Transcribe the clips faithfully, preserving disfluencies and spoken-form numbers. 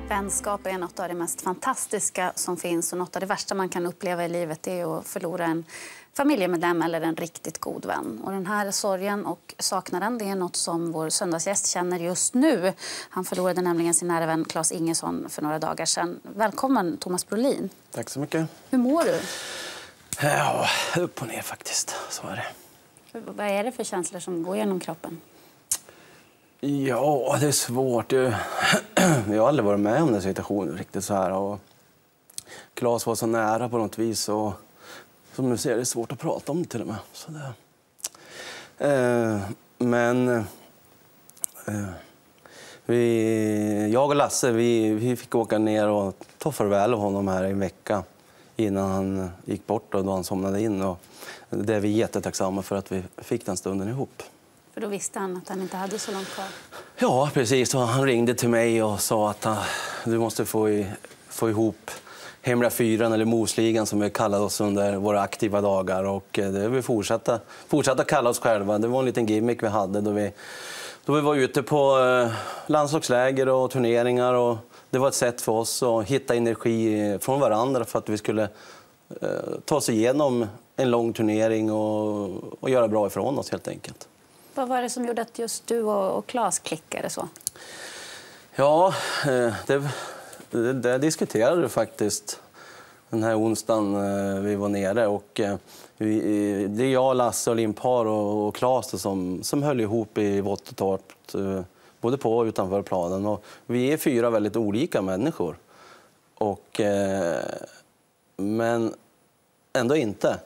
Vänskap är något av det mest fantastiska som finns, och något av det värsta man kan uppleva i livet är att förlora en familjemedlem eller en riktigt god vän. Och den här sorgen och saknaden, det är något som vår söndagsgäst känner just nu. Han förlorade nämligen sin nära vän Claes Ingesson för några dagar sedan. Välkommen Thomas Brolin. Tack så mycket. Hur mår du? Ja, upp och ner faktiskt, så är det. Vad är det för känslor som går genom kroppen? Ja, det är svårt. Jag har aldrig varit med om den situationen riktigt så här. Och Claes var så nära på något vis. Och som du ser, det är svårt att prata om det till och med. Så det. Eh, men eh, vi, jag och Lasse, vi, vi fick åka ner och ta farväl av honom här i en vecka innan han gick bort och då han somnade in. Och det är vi jättetacksamma för att vi fick den stunden ihop. För då visste han att han inte hade så långt kvar. Ja, precis. Och han ringde till mig och sa att uh, du måste få, i, få ihop Hemliga fyran eller Mosligan som vi kallade oss under våra aktiva dagar. Och uh, det vi fortsatta, fortsatta kalla oss själva. Det var en liten gimmick vi hade då vi, då vi var ute på uh, landslagsläger och turneringar. Och det var ett sätt för oss att hitta energi från varandra för att vi skulle uh, ta oss igenom en lång turnering och, och göra bra ifrån oss helt enkelt. Vad var det som gjorde att just du och Claes klickade så? Ja, det, det, det diskuterade vi faktiskt den här onsdagen vi var nere. Och vi, det är jag, Lasse och Limpar och, och Claes som, som höll ihop i Vottetorp, både på och utanför planen. Och vi är fyra väldigt olika människor. Och, men ändå inte.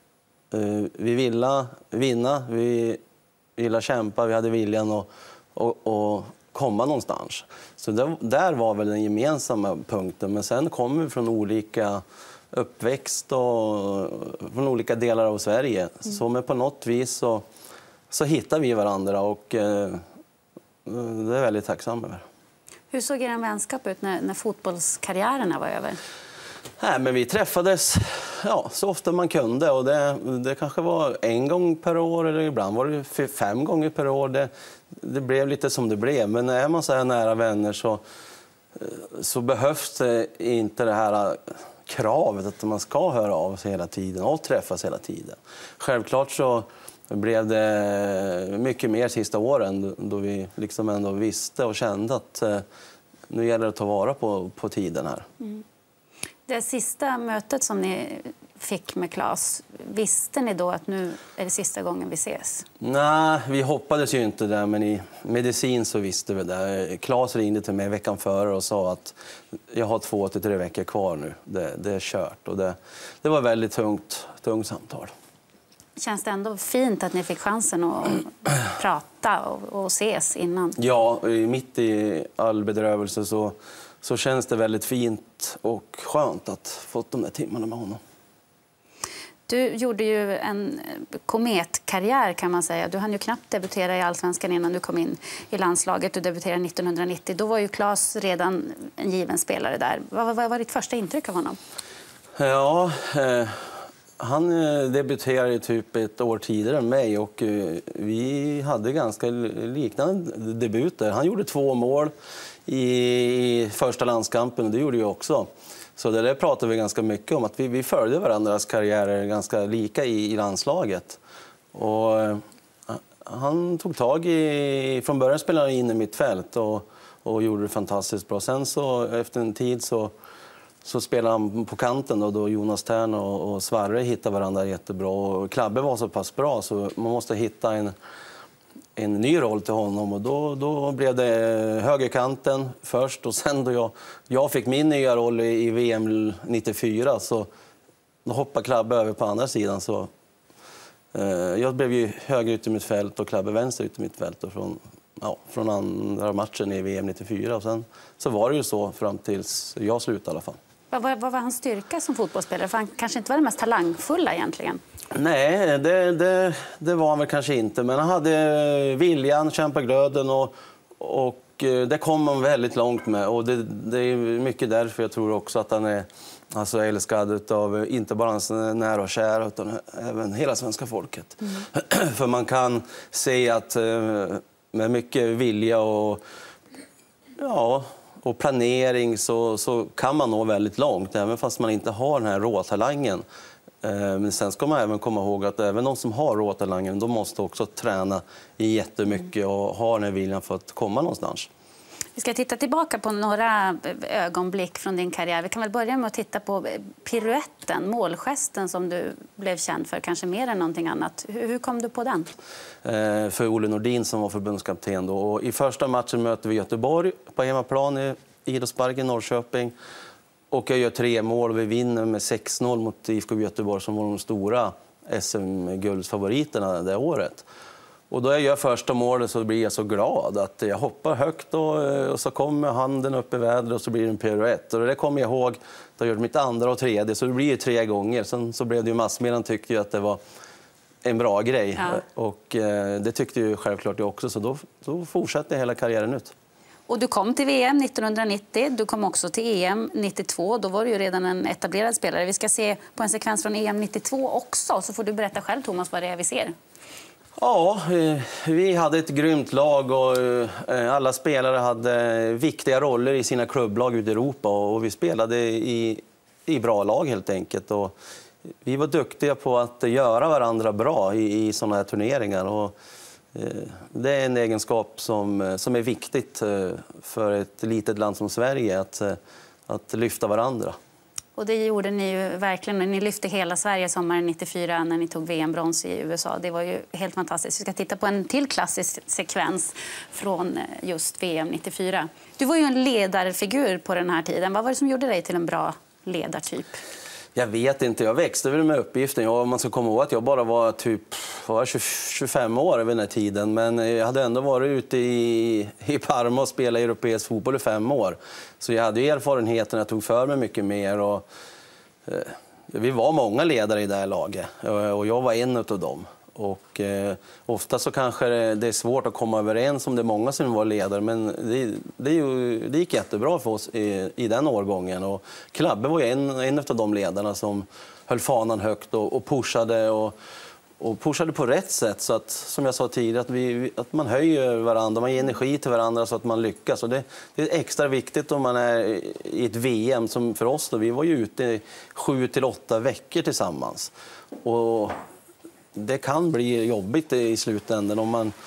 Vi ville vinna, vi ville kämpa, vi hade viljan att, att, att komma någonstans. Så det, där var väl den gemensamma punkten. Men sen kom vi från olika uppväxt och från olika delar av Sverige. Mm. Så med på något vis så, så hittar vi varandra och eh, det är väldigt tacksam över. Hur såg er vänskap ut när, när fotbollskarriärerna var över? Nej, men vi träffades ja, så ofta man kunde och det, det kanske var en gång per år eller ibland var det fem gånger per år. Det, det blev lite som det blev, men är man så här nära vänner så, så behövs det inte det här kravet att man ska höra av sig hela tiden och träffas hela tiden. Självklart så blev det mycket mer sista åren då vi liksom ändå visste och kände att nu gäller det att ta vara på, på tiden här. Mm. Det sista mötet som ni fick med Claes, visste ni då att nu är det sista gången vi ses? Nej, vi hoppades ju inte det, men i medicin så visste vi det. Claes ringde till mig veckan före och sa att jag har två till tre veckor kvar nu. Det, det är kört och det, det var väldigt tungt, tungt samtal. Känns det ändå fint att ni fick chansen att prata och, och ses innan? Ja, mitt i all bedrövelse så så känns det väldigt fint och skönt att få de där timmarna med honom. Du gjorde ju en kometkarriär kan man säga. Du hann ju knappt debutera i Allsvenskan innan du kom in i landslaget. Du debuterade nittonhundranittio. Då var ju Claes redan en given spelare där. Vad var ditt första intryck av honom? Ja, eh, han debuterade typ ett år tidigare än mig och eh, vi hade ganska liknande debuter. Han gjorde två mål i första landskampen och det gjorde jag också. Så det där pratade vi ganska mycket om, att vi, vi följde varandras karriärer ganska lika i, i landslaget. Och eh, han tog tag i, från början spelade han in i mitt fält och, och gjorde det fantastiskt bra. Sen så efter en tid så, så spelade han på kanten och då Jonas Tern och, och Svarre hittade varandra jättebra. Och Klabbe var så pass bra så man måste hitta en en ny roll till honom och då, då blev det högerkanten först och sen då jag, jag fick min nya roll i, i V M nittiofyra så då hoppade Klabbe över på andra sidan så eh, jag blev ju höger ut i mitt fält och Klabbe vänster ut i mitt fält och från, ja, från andra matchen i V M nittiofyra och sen så var det ju så fram tills jag slutade i alla fall. Vad, vad, vad var hans styrka som fotbollsspelare? För han kanske inte var den mest talangfulla egentligen. Nej, det, det, det var han väl kanske inte. Men han hade viljan, kämpaglöden och, och det kom han väldigt långt med. Och det, det är mycket därför jag tror också att han är alltså, älskad av inte bara hans nära och kära utan även hela svenska folket. Mm. För man kan se att med mycket vilja och ja, och planering så, så kan man nå väldigt långt, även fast man inte har den här råtalangen. Men sen ska man även komma ihåg att även de som har råtalangen, de måste också träna jättemycket och ha den här viljan för att komma någonstans. Vi ska titta tillbaka på några ögonblick från din karriär. Vi kan väl börja med att titta på piruetten, målgesten som du blev känd för, kanske mer än någonting annat. Hur, hur kom du på den? Eh, för Olle Nordin som var förbundskapten då. Och i första matchen möter vi Göteborg på hemmaplan i Idrottsparken i Norrköping. Och jag gör tre mål och vi vinner med sex noll mot I F K Göteborg som var de stora S M-guldsfavoriterna det året. Och då jag gör första målet så blir jag så glad att jag hoppar högt och, och så kommer handen upp i vädret och så blir det en piruett. Och det kommer jag ihåg, då jag gjort mitt andra och tredje, så det blir ju tre gånger. Sen så blev det ju massmedierna tyckte ju att det var en bra grej. Ja. Och eh, det tyckte ju självklart jag också, så då, då fortsatte hela karriären ut. Och du kom till V M nittonhundranittio, du kom också till E M nittiotvå. Då var du ju redan en etablerad spelare. Vi ska se på en sekvens från E M nittiotvå också, så får du berätta själv, Thomas, vad det är vi ser. Ja, vi hade ett grymt lag och alla spelare hade viktiga roller i sina klubblag ute i Europa och vi spelade i, i bra lag helt enkelt. Och vi var duktiga på att göra varandra bra i, i sådana här turneringar. Och det är en egenskap som, som är viktigt för ett litet land som Sverige, att, att lyfta varandra. Och det gjorde ni ju verkligen. Ni lyfte hela Sverige sommaren nittiofyra när ni tog V M-brons i U S A. Det var ju helt fantastiskt. Vi ska titta på en till klassisk sekvens från just V M nittiofyra. Du var ju en ledarfigur på den här tiden. Vad var det som gjorde dig till en bra ledartyp? Jag vet inte, jag växte väl med uppgiften. Jag, man ska komma ihåg att jag bara var typ var tjugofem år vid den här tiden. Men jag hade ändå varit ute i, i Parma och spelat europeisk fotboll i fem år. Så jag hade erfarenheten, jag tog för mig mycket mer. Och, eh, vi var många ledare i det här laget och jag var en av dem. Och eh, ofta så kanske det är svårt att komma överens om det är många som var ledare, men det, det, är ju, det gick jättebra för oss i, i den årgången. Och Klabbe var ju en, en av de ledarna som höll fanan högt och, och pushade och, och pushade på rätt sätt, så att, som jag sa tidigare, att, vi, att man höjer varandra, man ger energi till varandra så att man lyckas. Och det, det är extra viktigt om man är i ett V M som för oss då, vi var ju ute sju till åtta veckor tillsammans. Och det kan bli jobbigt i slutändan om man,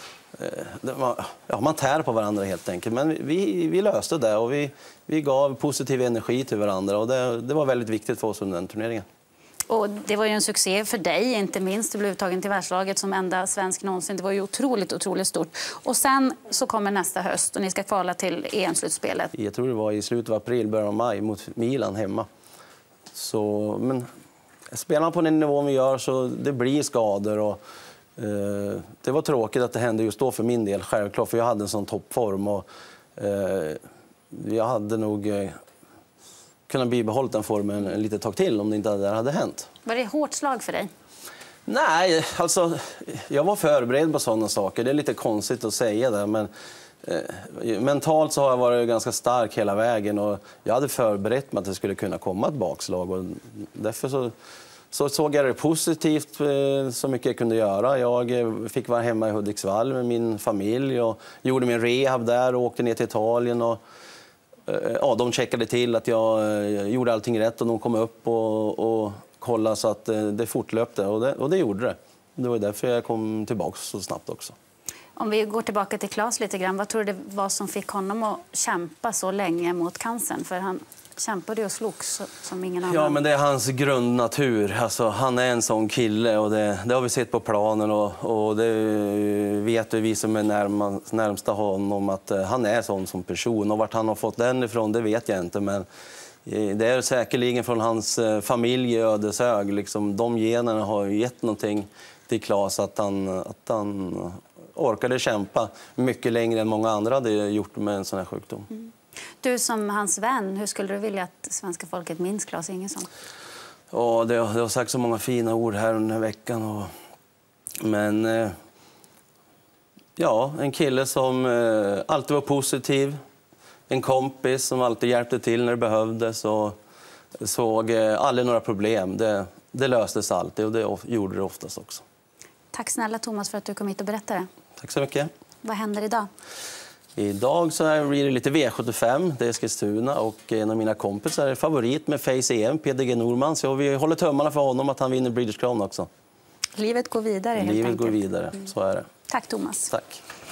ja, man tär på varandra helt enkelt. Men vi, vi löste det och vi, vi gav positiv energi till varandra. Och det, det var väldigt viktigt för oss under den turneringen. Och det var ju en succé för dig, inte minst. Du blev uttagen till världslaget som enda svensk någonsin. Det var ju otroligt, otroligt stort. Och sen så kommer nästa höst och ni ska kvala till E M-slutspelet. Jag tror det var i slutet av april, början av maj mot Milan hemma. Så, men spelar man på den nivån vi gör så det blir skador. Och, eh, det var tråkigt att det hände just då för min del, självklart. För jag hade en sån toppform och eh, jag hade nog eh, kunnat bibehålla den formen en litet tag till om det inte hade, hade hänt. Var det hårt slag för dig? Nej, alltså jag var förberedd på sådana saker. Det är lite konstigt att säga det, men eh, mentalt så har jag varit ganska stark hela vägen och jag hade förberett mig att det skulle kunna komma ett bakslag och därför så, så såg jag det positivt eh, så mycket jag kunde göra. Jag fick vara hemma i Hudiksvall med min familj och gjorde min rehab där och åkte ner till Italien och eh, ja, de checkade till att jag eh, gjorde allting rätt och de kom upp och, och kollade så att eh, det fortlöpte och det, och det gjorde det. Det var därför jag kom tillbaka så snabbt också. Om vi går tillbaka till Claes lite grann, vad tror du det var som fick honom att kämpa så länge mot cancern? För han kämpade och slogs som ingen annan. Ja, men det är hans grundnatur. Alltså, han är en sån kille och det, det har vi sett på planen och, och det vet vi som är närmast, närmsta honom att uh, han är sån som person. Och vart han har fått den ifrån, det vet jag inte, men uh, det är säkerligen från hans uh, familj i Ödeshög. Liksom, de generna har gett någonting till Claes att han, att han orkade kämpa mycket längre än många andra hade gjort med en sån här sjukdom. Mm. Du som hans vän, hur skulle du vilja att svenska folket minns Claes Ingesson? Ja, det, det har sagt så många fina ord här den här veckan. Och, men eh, ja, en kille som eh, alltid var positiv. En kompis som alltid hjälpte till när det behövdes och såg eh, aldrig några problem. Det, det löstes alltid och det gjorde det oftast också. Tack snälla Thomas för att du kom hit och berättade. Tack så mycket. Vad händer idag? Idag så blir det lite V sjuttiofem, det är Eskilstuna, och en av mina kompisar är favorit med Face E M, P D G Norman. Så vi håller tummarna för honom att han vinner Breeders' Crown också. Livet går vidare helt Livet enkelt. går vidare, så är det. Tack Thomas. Tack.